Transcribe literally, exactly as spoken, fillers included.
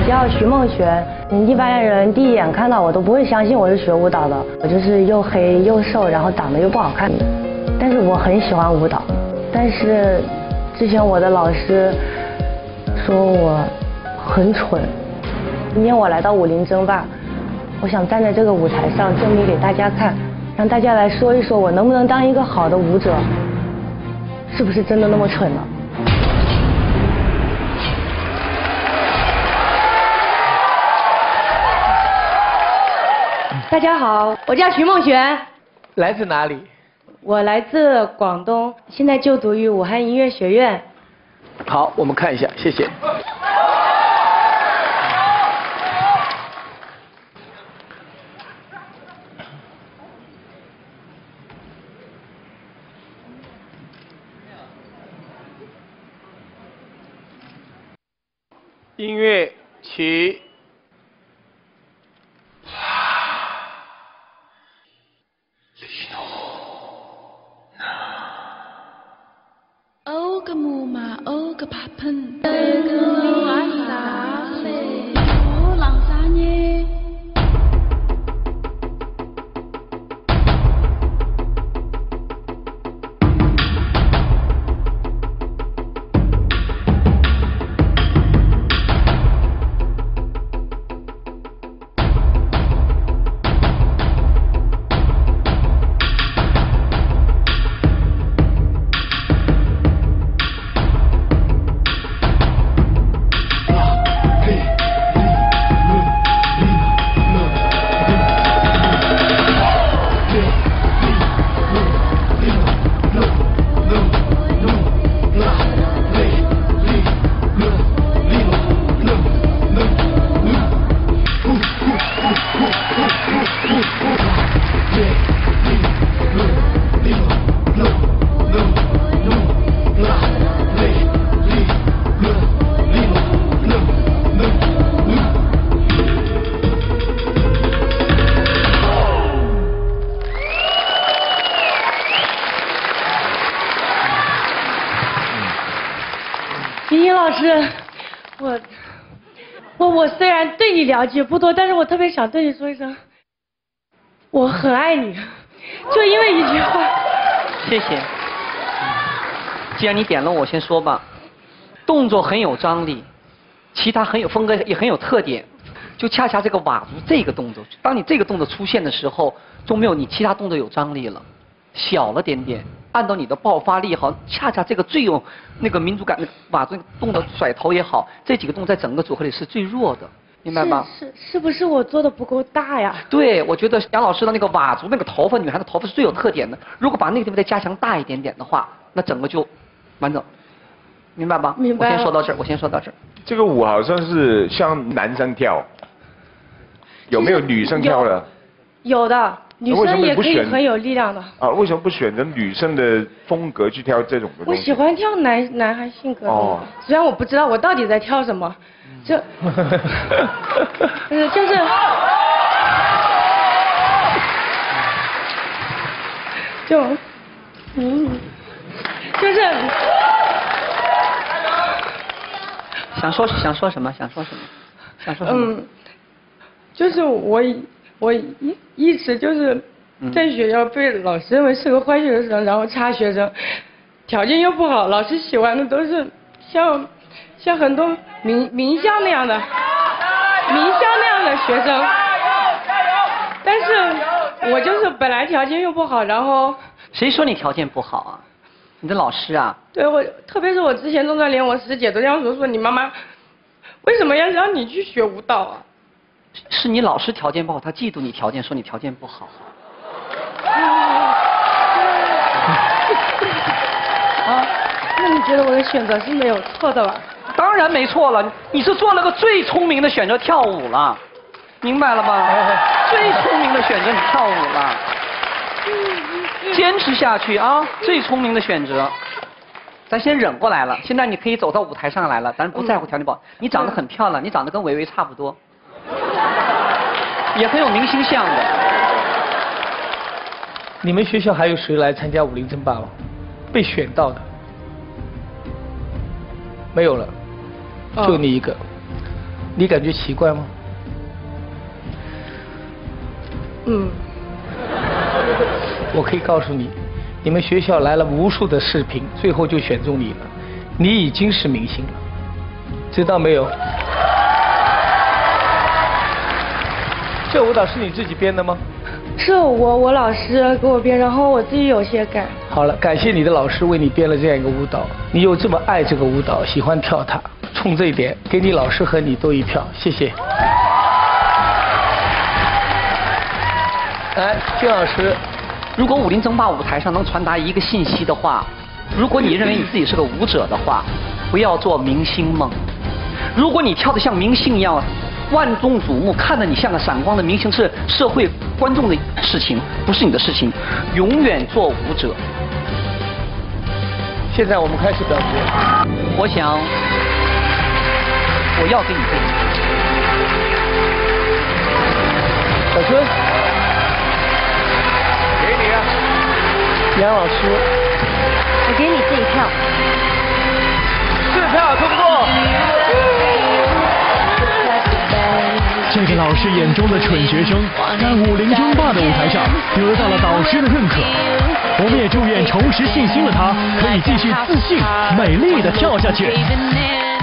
叫徐梦璇，一般人第一眼看到我都不会相信我是学舞蹈的，我就是又黑又瘦，然后长得又不好看。但是我很喜欢舞蹈，但是之前我的老师说我很蠢。今天我来到武林争霸，我想站在这个舞台上证明给大家看，让大家来说一说我能不能当一个好的舞者，是不是真的那么蠢呢？大家好，我叫徐梦璇， 来自哪里？ 我来自广东，现在就读于武汉音乐学院。 好，我们看一下，谢谢。音乐起。 អូកមូម៉ាអូកផាផិនអេកអាសាលេអូឡងសាញេ林英老师，我我我虽然对你了解不多，但是我特别想对你说一声，我很爱你，就因为一句话。 谢谢。既然你点了，我先说吧。动作很有张力，其他很有风格，也很有特点。就恰恰这个佤族这个动作，当你这个动作出现的时候，就没有你其他动作有张力了，小了点点。按照你的爆发力也好，恰恰这个最有那个民族感，那个佤族动作甩头也好，这几个动作在整个组合里是最弱的，明白吗？ 是是是不是我做的不够大呀？ 对，我觉得杨老师的那个佤族那个头发，女孩的头发是最有特点的。如果把那个地方再加强大一点点的话，那整个就完整，明白吗？ 明白。 我先说到这儿，我先说到这儿。 这个舞好像是像男生跳，有没有女生跳的？ 有, 有的。女生也可以很有力量的啊？为什么不选择女生的风格去跳这种的东西？ 我喜欢跳男男孩性格的，哦、虽然我不知道我到底在跳什么，就，嗯，就是，就，嗯，就是， 想说想说什么？想说什么？想说什么？ 嗯，就是我。我一一直就是在学校被老师认为是个坏学生，然后差学生，条件又不好，老师喜欢的都是像像很多名名校那样的名校那样的学生，但是我就是本来条件又不好，然后谁说你条件不好啊？你的老师啊？ 对，我特别是我之前中专连我师姐都这样说，说你妈妈为什么要让你去学舞蹈啊？ 是你老师条件不好，他嫉妒你条件，说你条件不好。 啊，那你觉得我的选择是没有错的吧？ 当然没错了，你是做了个最聪明的选择，跳舞了，明白了吗？最聪明的选择，你跳舞了，坚持下去啊！最聪明的选择。咱先忍过来了，现在你可以走到舞台上来了，咱不在乎条件不好。你长得很漂亮，你长得跟维维差不多。也很有明星相的。 你们学校还有谁来参加武林争霸吗？被选到的？没有了，就你一个。 你感觉奇怪吗？ 嗯。 我可以告诉你，你们学校来了无数的视频，最后就选中你了，你已经是明星了，知道没有？这舞蹈是你自己编的吗？ 是我我老师给我编，然后我自己有些改。 好了，感谢你的老师为你编了这样一个舞蹈，你又这么爱这个舞蹈，喜欢跳它，冲这一点，给你老师和你都一票，谢谢。来，金老师， 如果武林争霸舞台上能传达一个信息的话，如果你认为你自己是个舞者的话，不要做明星梦。如果你跳得像明星一样，万众瞩目，看着你像个闪光的明星，是社会观众的事情，不是你的事情。永远做舞者。 现在我们开始表决。 我想，我要给你这个。 小春。 给你啊， 杨老师， 我给你这一票。 四票通过。 这个老师眼中的蠢学生，在武林争霸的舞台上得到了导师的认可。我们也祝愿重拾信心的他，可以继续自信、美丽的跳下去。